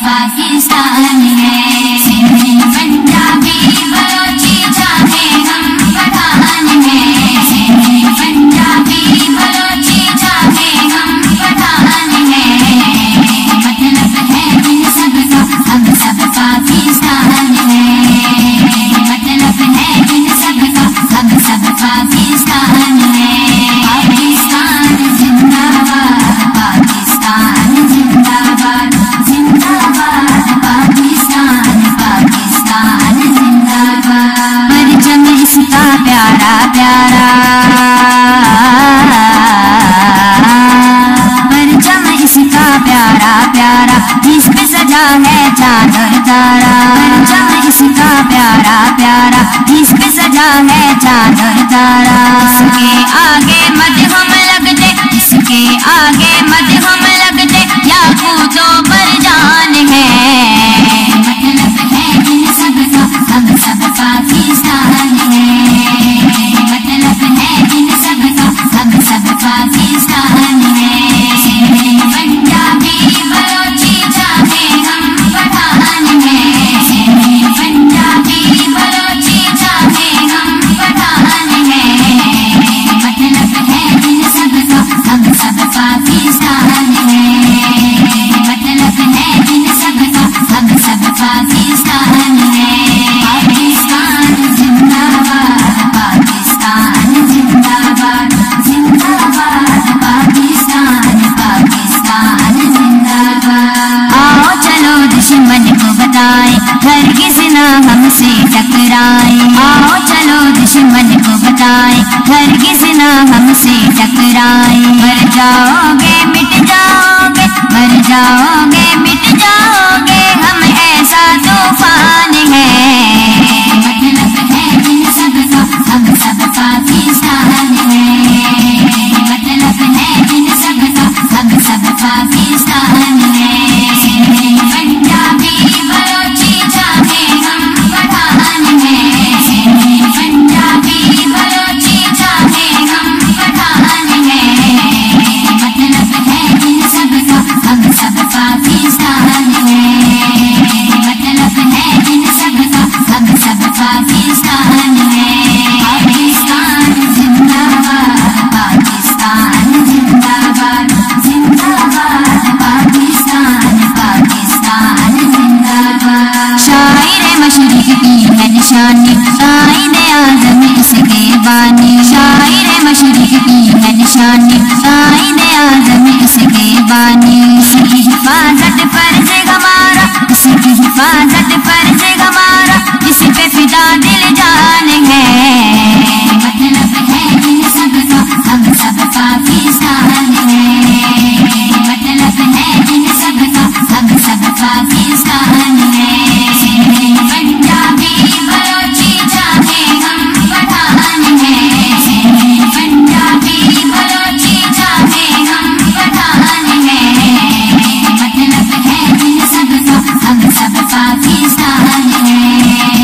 پاکستان ہے سندھی پنجابی بلوچی چاہے ہم پٹھان ہیں سندھی پنجابی بلوچی چاہے ہم پٹھان ہیں مطلب ہے ان سب کا ہم سب پاکستان ہیں مطلب ہے ان سب کا ہم سب پاکستان ہیں پاکستان زندہ باد پاکستان زندہ باد زندہ باد پاکستان پاکستان زندہ باد پرچم اس کا پیارا پیارا پرچم اس کا پیارا پیارا جس پہ سجا ہے چاند اور تارا پرچم اس کا پیارا پیارا جس پہ سجا ہے چاند اور تارا اس کے آگے مد ہم لگتے اس کے آگے مد ہم لگتے یاقوت و مرجان ہے مطلب ہے ان سب کا ہم سب پاکستان ہیں مطلب ہے ان سب کا ہم سب پاکستان ہیں سندھی پنجابی بلوچی چاہے ہم پٹھان ہیں سندھی پنجابی بلوچی چاہے ہم پٹھان ہیں مطلب ہے ان سب کا ہم سب پاکستان ہیں مطلب ہے ان سب کا ہم سب پاکستان ہیں پاکستان زندہ باد پاکستان زندہ باد زندہ باد پاکستان پاکستان زندہ باد آؤ چلو دشمن کو بتائیں ہرگز نہ ہم سے ٹکرائیں آؤ چلو دشمن کو بتائیں ہرگز نہ ہم سے ٹکرائیں مر جاؤ گے مٹ جاؤ گے مر جاؤ گے مٹ جاؤ گے ہم ایسا طوفان ہیں مطلب ہے ان سب کا ہم سب پاکستان ہیں مطلب ہے ان سب کا ہم سب پاکستان ہیں سندھی پنجابی بلوچی چاہے ہم پٹھان ہیں سندھی پنجابی بلوچی چاہے ہم پٹھان ہیں مطلب ہے ان سب کا ہم سب پاکستان ہیں مطلب ہے ان سب کا ہم سب پاکستان ہیں پاکستان زندہ باد پاکستان زندہ باد زندہ باد پاکستان پاکستان زندہ باد شاعر مشرق کی ہے نشانی قائد اعظم اس کے بانی شاعر مشرق کی ہے نشانی قائد اعظم اس کے بانی اس کی حفاظت فرض ہمارا اس کی حفاظت فرض ہمارا اس پہ فدا دل جان ہے مطلب ہے ان سب کا ہم سب پاکستان ہیں مطلب ہے ان سب کا ہم سب پاکستان ہیں سندھی پنجابی بلوچی چاہے ہم پٹھان ہیں سندھی پنجابی بلوچی چاہے ہم پٹھان ہیں مطلب ہے ان سب کا ہم سب پاکستان ہیں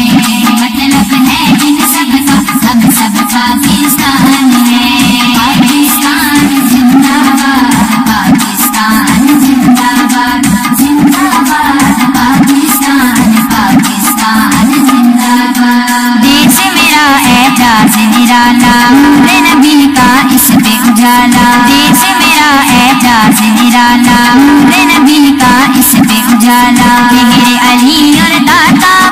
مطلب ہے ان سب کا ہم سب پاکستان ہیں پاکستان زندہ باد پاکستان زندہ باد زندہ باد پاکستان پاکستان زندہ باد دیش میرا اعجاز نرالا نور نبی کا اس پہ اجالا دیش میرا اعجاز نرالا نور نبی کا اس پہ اجالا میرے علی اور داتا